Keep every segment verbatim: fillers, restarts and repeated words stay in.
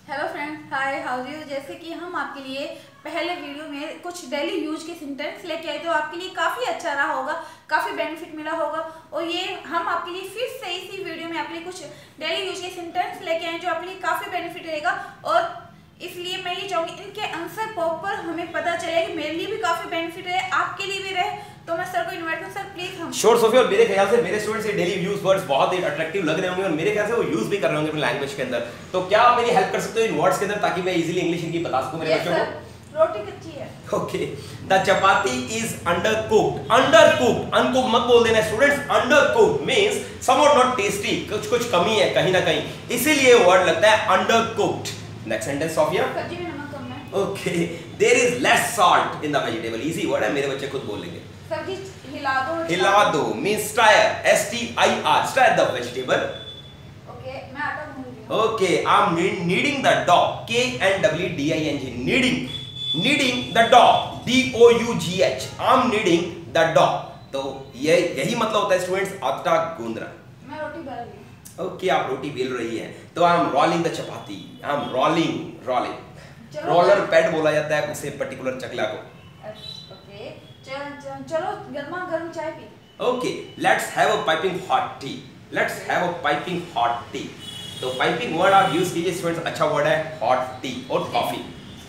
Hello friends, hi, how are you. जैसे कि हम आपके लिए पहले वीडियो में कुछ डेली यूज के सेंटेंस लेके आए तो आपके लिए काफ़ी अच्छा रहा होगा, काफ़ी बेनिफिट मिला होगा। और ये हम आपके लिए फिर से इसी वीडियो में आपके लिए कुछ डेली यूज के सेंटेंस लेके आए जो आपके लिए काफ़ी बेनिफिट रहेगा। और इसलिए मैं ये चाहूँगी इनके आंसर प्रॉपर हमें पता चले कि मेरे लिए भी काफ़ी बेनिफिट रहे, आपके लिए भी रहे। तो मैं सर को इनवाइट करूँ। सर प्लीज हम श्योर सोफी। और मेरे ख्याल से मेरे स्टूडेंट्स ये डेली यूज वर्ड्स बहुत ही अट्रैक्टिव लग रहे होंगे और मेरे ख्याल से वो यूज भी कर रहे होंगे अपनी लैंग्वेज के अंदर। तो क्या आप मेरी हेल्प कर सकते हो इन वर्ड्स के अंदर ताकि मैं इजीली इंग्लिश इनकी बता सकूं मेरे बच्चों को? रोटी कच्ची है। Okay, the chapati is undercooked. Undercooked, uncooked मत बोल देना students. Undercooked means somewhat not tasty, कुछ कुछ कमी है कहीं ना कहीं, इसीलिए वर्ड लगता है undercooked. Next sentence Sophia. सब्जी में नमक कम है। Okay, there is less salt in the vegetable. Easy word है, मेरे बच्चे खुद बोल लेंगे। सब्जी हिला दो। हिला दो means stir, S T I R, stir the vegetable. Okay, मैं आटा गूंद रही हूं। Okay, I'm kneading the dough, K N W D I N G, kneading, kneading the dough, D O U G H, I'm kneading the dough. तो ये यही मतलब होता है स्टूडेंट्स, आटा गूंदना। मैं रोटी बेल रही हूं। ओके, आप रोटी बेल रही हैं, तो I'm rolling the chapati, I'm rolling, rolling. Roller pad बोला जाता है उसे पर्टिकुलर चकला को। ओके, चलो गर्मा गर्म चाय पी। Okay, let's have a piping hot tea. Let's have a piping hot tea. तो पाइपिंग वर्ड आप यूज कीजिए स्टूडेंट्स, अच्छा वर्ड है हॉट टी और coffee.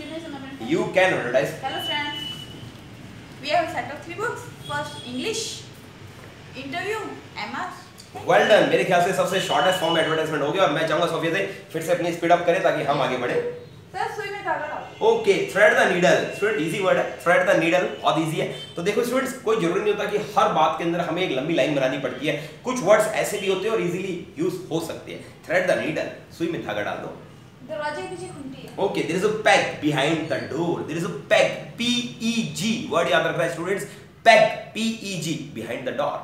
You can advertise. Hello friends, we have set of three books. First English, interview, MR. Well done. मेरे ख्याल से सबसे शॉर्टेस्ट फॉर्म एडवर्टाइजमेंट हो गया और मैं चाहूंगा सोफिया से फिर से अपनी स्पीड अप करें ताकि हम आगे बढ़े। सर सुई में धागा डालो। Okay, thread the needle. Student easy word है, थ्रेड द नीडल, बहुत इजी है। तो देखो स्टूडेंट्स, कोई जरूरी नहीं होता कि हर बात के अंदर हमें एक लंबी लाइन बनानी पड़ती है, कुछ वर्ड्स ऐसे भी होते हैं और इजीली यूज हो सकते हैं। थ्रेड द नीडल, सुई में धागा डाल दो। दरवाजे के पीछे खूंटी है। Okay, there is a peg behind the door. There is a peg, P E G, word याद रखना है students, peg, P E G, behind the door.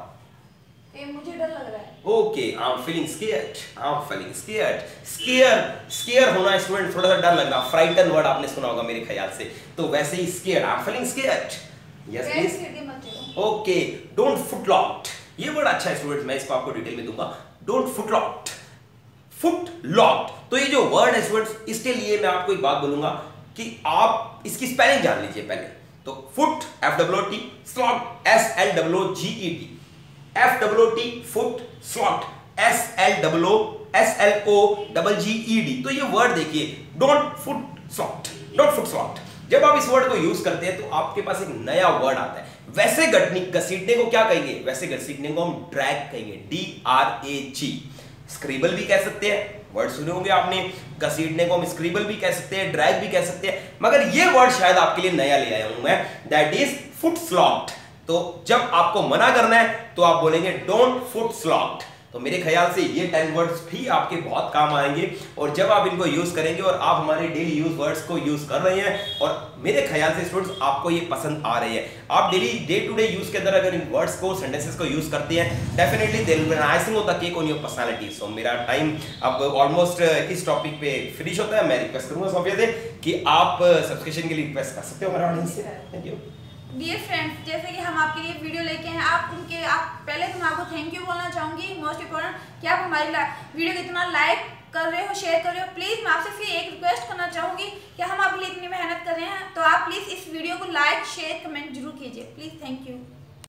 ए, मुझे डर लग रहा है। Okay, I am feeling scared, I am feeling scared. Scare, scare होना स्टूडेंट, थोड़ा सा डर लग रहा, फ्राइटन वर्ड आपने सुना होगा मेरे ख्याल से, तो वैसे ही scared, I am feeling scared. Yes please. Okay, don't foot locked. ये वर्ड अच्छा है स्टूडेंट्स, मैं इसको आपको डिटेल में दूंगा। Don't foot locked, foot locked. तो ये जो वर्ड है स्टूडेंट्स, इसके लिए मैं आपको एक बात बोलूंगा कि आप इसकी स्पेलिंग जान लीजिए पहले। तो foot, F W O T, slocked, S L O O G E T, F W O T, foot, slocked, S L O O S L O G G E D। तो ये word देखिए, don't foot slocked, don't foot slocked. जब आप इस word को use करते हैं तो आपके पास एक नया वर्ड आता है। वैसे घसीटने को क्या कहेंगे? वैसे घसीटने को हम ड्रैग कहेंगे, D R A G। Scribble भी कह सकते हैं, वर्ड सुने होंगे आपने। घसीटने को हम स्क्रिबल भी कह सकते हैं, ड्रैग भी कह सकते हैं, मगर ये वर्ड शायद आपके लिए नया ले आया हूं मैं, दैट इज फुट स्लॉक्ड। तो जब आपको मना करना है तो आप बोलेंगे डोंट फुट स्लॉक्ड। तो मेरे ख्याल से ये टेन वर्ड्स भी आपके बहुत काम आएंगे और जब आप इनको यूज करेंगे और आप हमारे डेली यूज वर्ड्स को यूज कर रहे हैं और मेरे ख्याल से स्टूडेंट्स आपको ये पसंद आ रही है, आप daily day to day use के अंदर अगर इन वर्ड्स को, सेंटेंसेस को यूज करते हैं, definitely there will be an icing on the cake on your personality. So मेरा टाइम अब ऑलमोस्ट इस टॉपिक पे फिनिश होता है। मैं रिक्वेस्ट करूंगा सोफिया से कि आप सब्सक्रिप्शन के लिए रिक्वेस्ट कर सकते हो हमारे ऑडियंस से। Thank you. डियर फ्रेंड्स, जैसे कि हम आपके लिए वीडियो लेके हैं, आप उनके आप पहले तो मैं आपको थैंक यू बोलना चाहूँगी। मोस्ट इम्पोर्टेंट कि आप हमारी वीडियो को इतना लाइक कर रहे हो, शेयर कर रहे हो। प्लीज़ मैं आपसे फिर एक रिक्वेस्ट करना चाहूँगी कि हम आपके लिए इतनी मेहनत कर रहे हैं, तो आप प्लीज़ इस वीडियो को लाइक, शेयर, कमेंट जरूर कीजिए। Please, thank you.